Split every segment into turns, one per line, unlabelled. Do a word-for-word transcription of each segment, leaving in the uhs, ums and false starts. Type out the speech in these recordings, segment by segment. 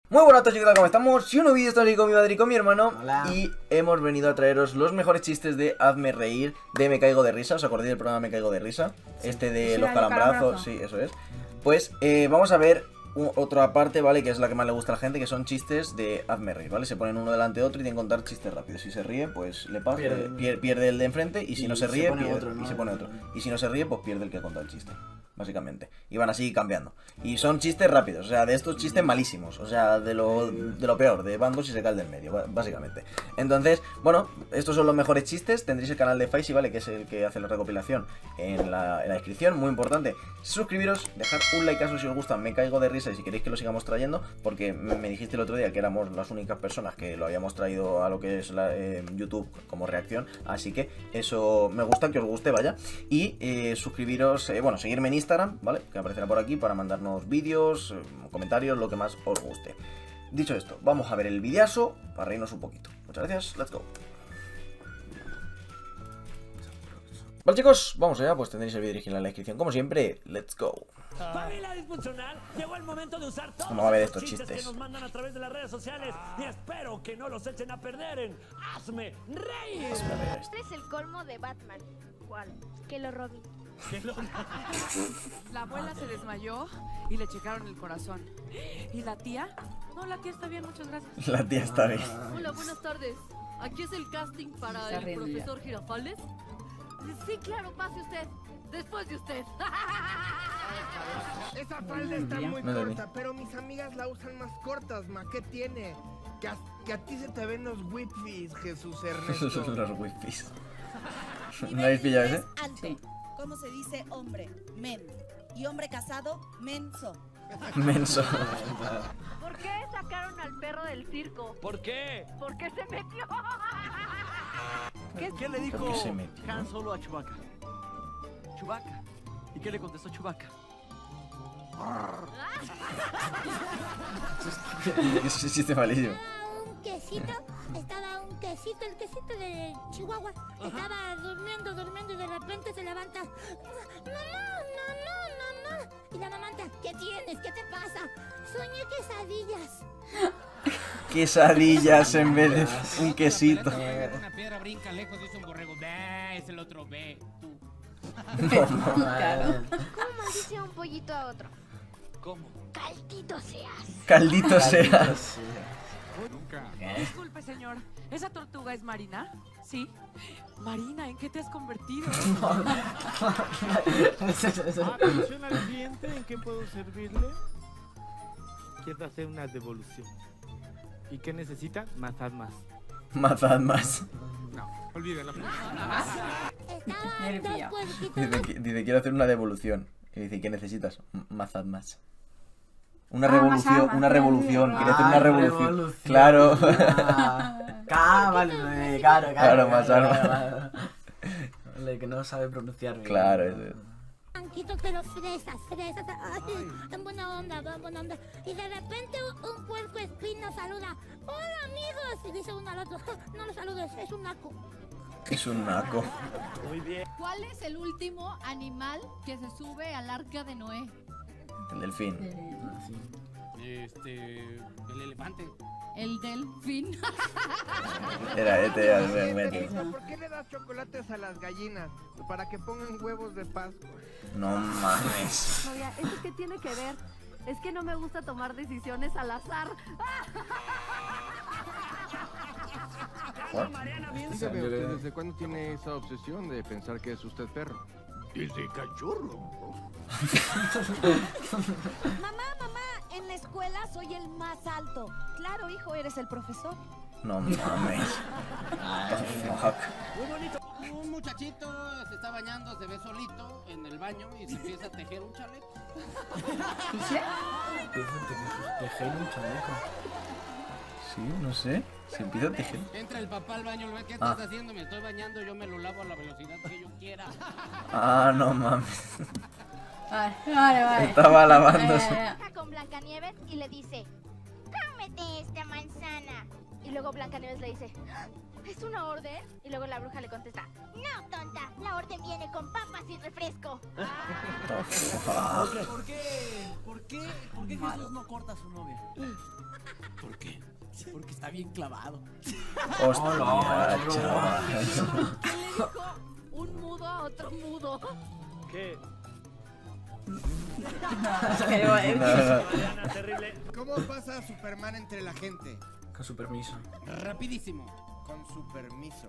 Muy buenas a todos, chicos, ¿cómo estamos? Y un nuevo vídeo, estoy aquí con mi madre y con mi hermano.
Hola.
Y hemos venido a traeros los mejores chistes de Hazme Reír, de Me Caigo de Risa. ¿Os acordáis del programa Me Caigo de Risa?
Sí.
Este de
Sí,
los
el
calambrazos,
calambrazo.
sí, eso es. Pues eh, vamos a ver un- otra parte, ¿vale? Que es la que más le gusta a la gente, que son chistes de Hazme Reír, ¿vale? Se ponen uno delante de otro y tienen que contar chistes rápidos. Si se ríe, pues le pasa,
Pierde.
pierde, pier- pierde el de enfrente, y si
Y
no se
se
ríe,
pone
pierde,
otro, ¿no?
y se pone otro. Y si no se ríe, pues pierde el que ha contado el chiste, básicamente. Y van así cambiando. Y son chistes rápidos, o sea, de estos chistes malísimos, o sea, de lo, de lo peor, de bandos y se cae del medio, ba- básicamente. Entonces, bueno, estos son los mejores chistes. Tendréis el canal de Faisy, ¿vale? Que es el que hace la recopilación en la, en la descripción, muy importante. Suscribiros, dejar un likeazo si os gusta, Me Caigo de Risa, y si queréis que lo sigamos trayendo, porque me me dijiste el otro día que éramos las únicas personas que lo habíamos traído a lo que es la, eh, YouTube como reacción, así que eso me gusta, que os guste, vaya. Y eh, suscribiros, eh, bueno, seguirme en Instagram, ¿vale? Que aparecerá por aquí para mandarnos vídeos, eh, comentarios, lo que más os guste. Dicho esto, vamos a ver el videazo para reírnos un poquito. Muchas gracias, let's go. Vale, chicos, vamos allá, pues tendréis el vídeo original en la descripción, como siempre, let's go.
Familia disfuncional, llegó el momento de usar todos
Vamos a ver
estos
estos
chistes,
chistes.
que nos mandan a través de las redes sociales y espero que no los echen a perder en Hazme Reír.
Hazme reír.
Este es el colmo de Batman. ¿Cuál? Que lo robin.
La abuela se desmayó y le checaron el corazón. ¿Y la tía? No, la tía está bien, muchas gracias.
La tía está bien.
Hola, buenas tardes. Aquí es el casting para
Está
el
riendo ya.
profesor Girafales. Sí, claro, pase usted. Después de usted.
Esa falda está muy
No entendí.
corta, pero mis amigas la usan más cortas, ma. ¿Qué tiene? Que a, que a ti se te ven los wifis, Jesús Ernesto.
Los wifis. ¿No habéis pillado ese?
Alto.
Sí.
¿Cómo se dice hombre? Men. Y hombre casado, menso.
Menso.
¿Por qué sacaron al perro del circo?
¿Por qué?
¿Por qué se metió?
¿Qué, le dijo
¿Por qué se metió?
Han Solo a Chewbacca? Chewbacca. ¿Y qué le contestó Chewbacca?
Ese chiste malísimo.
Un quesito, estaba un quesito, el quesito de Chihuahua, estaba durmiendo, durmiendo y de repente se levanta. Mamá, mamá, mamá. Y la mamá, ¿qué tienes? ¿Qué te pasa? Soñé quesadillas.
Quesadillas en vez de un quesito.
Una piedra brinca lejos, dice un borrego. Ve, es el otro, ve, tú.
Claro.
¿Cómo maldice un pollito a otro?
¿Cómo?
Caldito seas.
Caldito sea.
Disculpe, señor. ¿Esa tortuga es Marina? Sí. Marina, ¿en qué te has convertido?
Atención al cliente, ¿en qué puedo servirle? Quiero hacer una devolución. ¿Y qué necesita? Más armas.
Matad más.
No, olvídalo.
Estaban
Nervio.
dos puerquitos.
Dice, que- dice, quiero hacer una devolución. Y dice, ¿qué necesitas? M- Mazad más. Una
Ah,
revolución,
más armas,
una revolución.
ah,
Quiere hacer una revolución.
revolución.
Claro.
Ah, cá, vale, eh, claro, claro.
Claro, más
claro,
armas.
claro. Vale, que no sabe pronunciar bien.
Claro, eso es.
Blanquitos, pero fresas, fresas. Ay, en buena onda, en buena onda. Y de repente un puerco espino saluda. Hola, amigos. Y dice uno al otro, no lo saludes, es un naco.
Es un naco.
Muy bien.
¿Cuál es el último animal que se sube al arca de Noé?
El delfín.
Ah, sí.
Este, el elefante.
El delfín.
Era este al
Oye,
metro.
Pepito, ¿por qué le das chocolates a las gallinas? Para que pongan huevos de Pascua.
No mames.
Novia, ¿eso qué tiene que ver? Es que no me gusta tomar decisiones al azar.
What?
Dígame usted, ¿desde cuándo tiene esa obsesión de pensar que es usted perro? Desde cachorro.
Mamá, mamá, en la escuela soy el más alto. Claro, hijo, eres el profesor.
No mames. Fuck.
Muy bonito.
Un muchachito se está bañando, se ve solito en el baño y se empieza a tejer un chaleco.
Tejer un chaleco.
Sí, no sé. Se empieza a tejer.
Entra el papá al baño, lo ve, ¿qué
Ah.
estás haciendo? Me estoy bañando, yo me lo lavo a la velocidad que yo quiera.
Ah, no mames.
Vale, vale, vale.
Estaba lavándose.
Eh,
Está con Blancanieves y le dice, cómete esta manzana. Y luego Blancanieves le dice, ¿es una orden? Y luego la bruja le contesta, no, tonta, la orden viene con papas y refresco.
¿Por qué? ¿Por qué? ¿Por qué Jesús no corta a su novia?
Porque está bien clavado.
Hostia, chaval.
¿Qué le dijo un mudo a otro mudo?
¿Qué?
¿Cómo pasa Superman entre la gente?
Con su permiso.
Rapidísimo.
Con su permiso.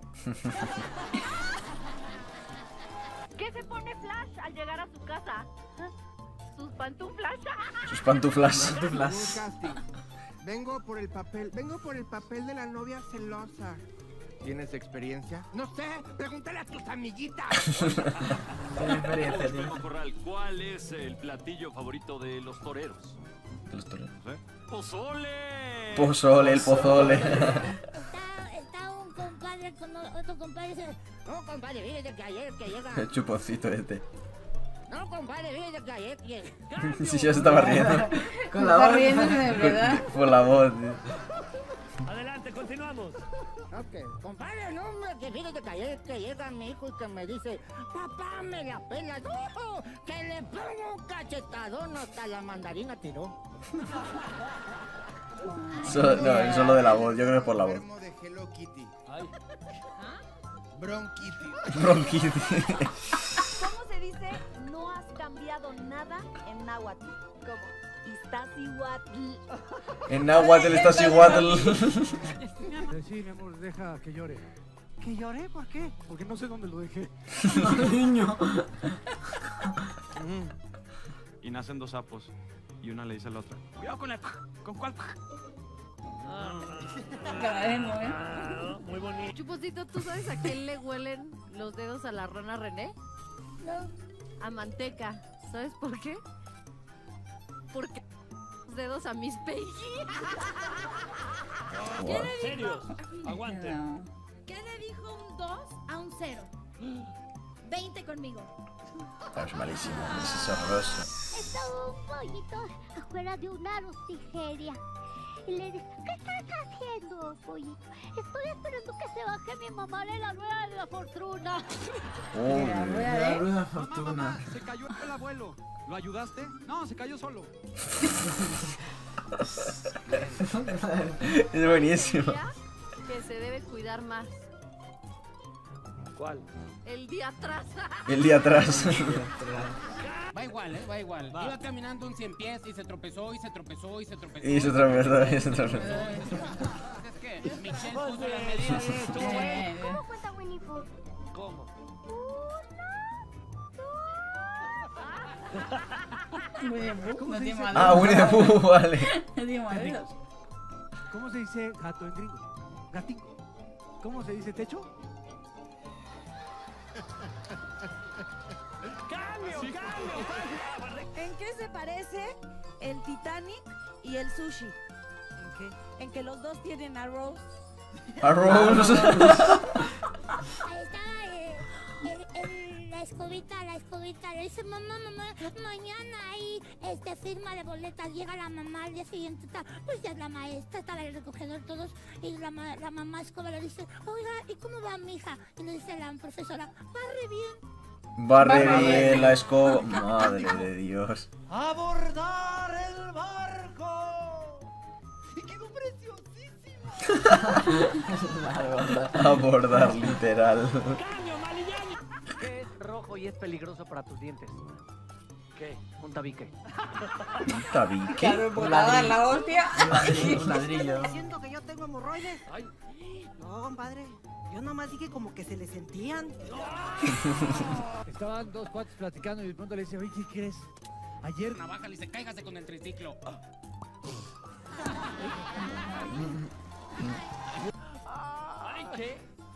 ¿Qué se pone Flash al llegar a su casa? ¿Sus pantuflas?
Sus pantuflas.
Pantuflas.
Casting. Vengo por el papel, vengo por el papel de la novia celosa. ¿Tienes experiencia? No sé, pregúntale a tus amiguitas.
Tiene experiencia, tío.
Primo Corral, ¿cuál es el platillo favorito de los toreros?
¿De los toreros?
¿Eh? ¡Pozole!
Pozole, el pozole.
Está, está un compadre con otro compadre y dice, no, compadre, fíjate que ayer que llega.
El chuponcito este.
No, compadre, fíjate que ayer que...
Si ya se estaba riendo.
Con la voz.
de verdad.
Por la voz, tío.
Adelante, continuamos.
Ok, compadre, no, hombre, que fíjate que ayer que llega mi hijo y que me dice, papá, me la pelas, ¡oh! Que le pongo un cachetadón hasta la mandarina tiró.
So- no, es solo de la voz, yo creo que es por la voz.
Enfermo de Hello Kitty. Bronquitty.
Bronquitis.
¿Cómo se dice no has cambiado nada en náhuatl? ¿Cómo? Iztaccíhuatl.
En náhuatl estás igual.
Sí, mi amor, deja que llore.
¿Que lloré? ¿Por qué?
Porque no sé dónde lo dejé.
Niño.
Y nacen dos sapos. Y una le dice a la otra. Cuidado con la... ¿Con cuál?
Caemos, ¿eh?
Ah, muy bonito.
Chuposito, ¿tú sabes a quién le huelen los dedos a la rana René?
No.
A manteca. ¿Sabes por qué? Porque los dedos a Miss Peggy.
¿En serio? Aguante.
No.
¿Qué le dijo un dos a un cero? veinte conmigo.
Es malísimo, es horroroso.
Estaba un pollito afuera de una rostigeria. Y le dije, ¿qué estás haciendo, pollito? Estoy esperando que se baje mi mamá de la rueda de la fortuna.
Uy.
La rueda de fortuna.
Se cayó el abuelo. ¿Lo ayudaste? No, se cayó solo.
Es buenísimo.
Que se debe cuidar más.
¿Cuál?
El día atrás.
El día atrás.
Va igual, ¿eh? Va igual.
Va.
Iba caminando un cien pies y se tropezó y se tropezó y se tropezó.
Y se tropezó, y se tropezó.
Es que Michelle
Pues
puso las
bien,
medidas.
bien, estuvo bueno.
Bien, bien.
¿Cómo cuenta Winnie Pooh?
¿Cómo?
Winnie the Pooh,
¿Cómo
no
se
tiene
dice?
malo.
Ah, Winnie the Pooh, vale.
No tiene malo.
¿Cómo se dice gato en gringo? Gatingo. ¿Cómo se dice techo?
¡Cambio, cambio!
¿En qué se parece el Titanic y el sushi? ¿En qué? En que los dos tienen arroz.
Arroz.
Ahí está eh, el- el- la escobita, la escobita. Le dice, mamá, mamá, mañana ahí este, firma de boletas. Llega la mamá al día siguiente, está, pues ya es la maestra, está en el recogedor todos. Y la, ma- la mamá escoba le dice, oiga, ¿y cómo va mi hija? Y le dice la profesora, va re bien.
Barre bien la escoba. Madre de Dios.
¡Abordar el barco! ¡Y quedó preciosísimo!
Abordar, literal.
¡Cambio, malillani!
¿Qué es rojo y es peligroso para tus dientes? ¿Qué? Un tabique.
¿Un tabique?
Claro, por dar la hostia.
Un ladrillo.
¿Diciendo que yo tengo hemorroides?
Ay.
No, compadre. Yo nomás dije como que se le sentían.
Estaban dos cuates platicando y de pronto le dice, oye, ¿qué crees? Ayer...
Navaja le dice, cáigase con el triciclo.
Ay, ¿qué?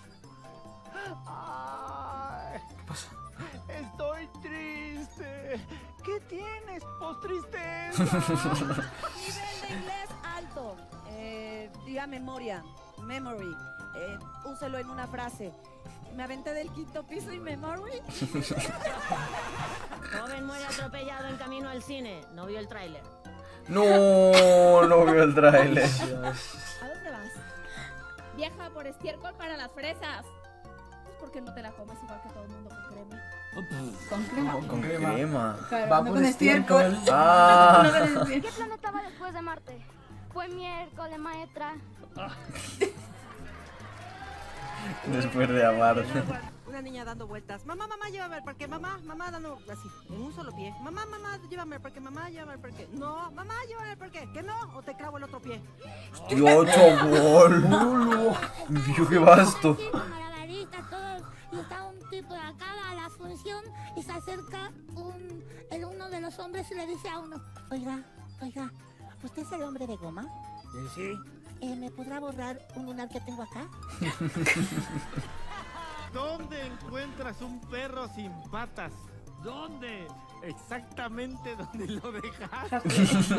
¿Qué pasa?
Estoy triste. ¿Qué tienes? Pues tristeza.
Nivel de inglés alto. Eh, diga memoria. Memory. Eh, úselo en una frase. Me aventé del quinto piso y memory.
Joven muere atropellado en camino al cine. No vio el tráiler.
No, no veo el tráiler.
¿A dónde vas? Viaja por estiércol para las fresas. Pues porque no te la comas igual que todo el mundo con crema.
Con crema.
Con crema.
Claro,
Va
no
por
con estiércol.
estiércol.
Ah.
No con estiércol.
¿Qué planeta va después de Marte? Fue miércoles, maestra.
Después de amar.
Una niña dando vueltas. Mamá, mamá, llévame al parque. Mamá, mamá, dando así, en un solo pie. Mamá, mamá, llévame al parque. Mamá, llévame al parque. No, mamá, llévame al parque. ¿Que no? ¿O te clavo el otro pie?
¡Dios, chaval! ¡Dios, qué vasto!
Malabarista, todos. Y está un tipo de acá a la función y se acerca un, el uno de los hombres y le dice a uno: Oiga, oiga, ¿usted es el hombre de goma?
Sí.
Eh, ¿Me podrá borrar un lunar que tengo acá?
¿Dónde encuentras un perro sin patas? ¿Dónde? Exactamente donde lo dejaste.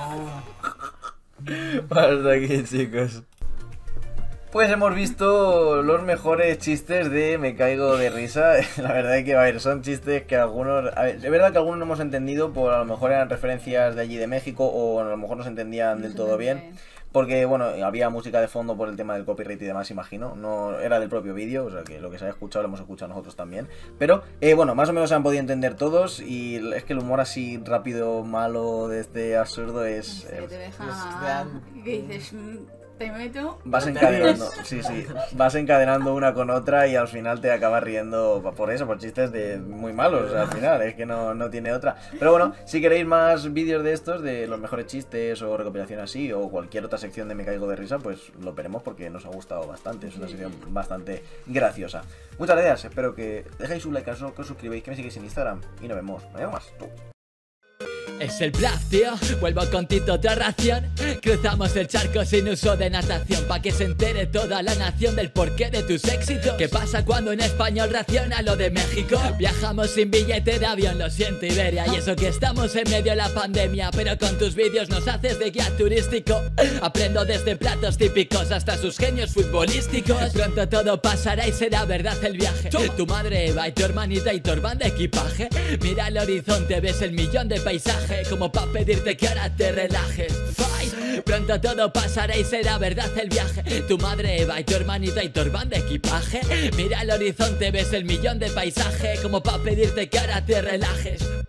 Hasta aquí, chicos. Pues hemos visto los mejores chistes de Me Caigo de Risa. La verdad es que, a ver, son chistes que algunos... A ver, es verdad que algunos no hemos entendido, por a lo mejor eran referencias de allí de México, o a lo mejor no se entendían del todo bien. Porque, bueno, había música de fondo por el tema del copyright y demás, imagino. No era del propio vídeo, o sea que lo que se ha escuchado lo hemos escuchado nosotros también. Pero, eh, bueno, más o menos se han podido entender todos. Y es que el humor así rápido, malo, de este absurdo es...
Te
es-
deja... ¿Qué dices? Te meto...
Vas encadenando, sí, sí, vas encadenando una con otra y al final te acabas riendo por eso, por chistes de muy malos, o sea, al final, es que no, no tiene otra. Pero bueno, si queréis más vídeos de estos, de los mejores chistes o recopilación así, o cualquier otra sección de Me Caigo de Risa, pues lo veremos porque nos ha gustado bastante, es una sección bastante graciosa. Muchas gracias, espero que dejéis un like, que os suscribáis, que me sigáis en Instagram y nos vemos, nos vemos más.
Es el bluff, tío, vuelvo con Tito otra ración. Cruzamos el charco sin uso de natación, pa' que se entere toda la nación del porqué de tus éxitos. ¿Qué pasa cuando en español raciona lo de México? Viajamos sin billete de avión, lo siento Iberia. Y eso que estamos en medio de la pandemia, pero con tus vídeos nos haces de guía turístico. Aprendo desde platos típicos hasta sus genios futbolísticos. Pronto todo pasará y será verdad el viaje. Tu madre Eva y tu hermanita y tu hermana de equipaje. Mira al horizonte, ves el millón de paisajes, como pa' pedirte que ahora te relajes. Fight. Pronto todo pasará y será verdad el viaje. Tu madre Eva y tu hermanita y tu hermana de equipaje. Mira al horizonte, ves el millón de paisaje, como pa' pedirte que ahora te relajes.